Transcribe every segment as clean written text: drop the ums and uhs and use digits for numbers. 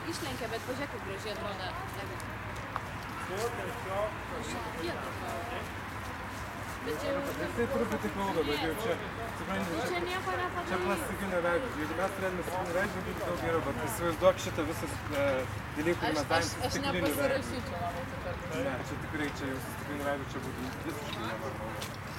išlenkia, bet pažiūrėk, kaip gražiai atrodo. Bet čia jau... Tai truputį kalba, bet jau čia, supranti, čia nieko nepadarys. Čia plastikinio veidrodžio. Jeigu mes turėtume stiklinį veidrodį, būtų daug geriau, bet įsivaizduok šitą visas dalyką, kurį mes darėm su stikliniu veidrodžiu. Aš nepasirašyčiau labai tikrai. Ne, čia tikrai, čia jau su stikliniu veidrodžiu čia būtų visiškai nevarmalu.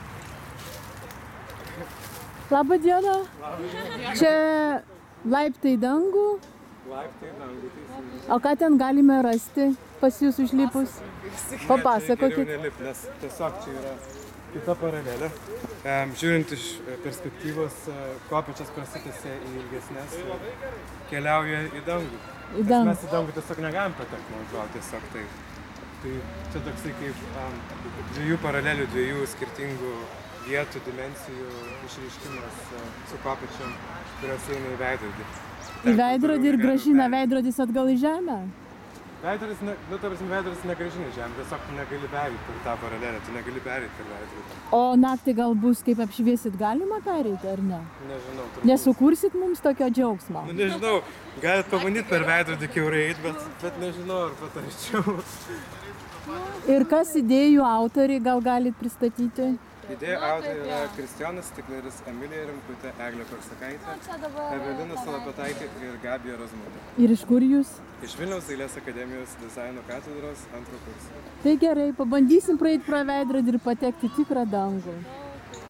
Labą dieną. Čia laiptai į dangų. Laiptai į dangų, teisingai. O ką ten galime rasti pas jūs užlipus? Papasakokit. Geriau nelip, nes tiesiog čia yra kita paralelė. Žiūrint iš perspektyvos, kopėčias prasitęsia į ilgesnės ir keliauja į dangų. Mes į dangų tiesiog negalim patekti, man atrodo, tiesiog tai. Tai čia toksai kaip dviejų paralelių, dviejų skirtingų vietų, dimensijų išreiškimas su kopėčiom, kurios eina į veidrodį. Į veidrodį ir grąžina veidrodis atgal į žemę? Veidrodis, veidrodis negrąžina į žemę, tiesiog tu negali pereiti per tą paralelę, tu negali pereiti per veidrodį. O naktį gal bus, kaip apšviesit, galima pereiti ar ne? Nežinau. Nesukursit mums tokio džiaugsmo? Nu, nežinau, galit pabandyti per veidrodį kiaurai eiti, bet nežinau, ar patarčiau. Ir kas idėjų autoriai, gal galit pristatyti? Idėjų autoriai yra Kristijonas Stikleris, Emilija Rimkutė, Eglė Korsakaitė, Evelina Salapetaitė ir Gabija Rozmutė. Ir iš kur jūs? Iš Vilniaus dailės akademijos dizaino katedros 2 kurso. Tai gerai, pabandysim praeiti pro veidrodį ir patekti į tikrą dangų.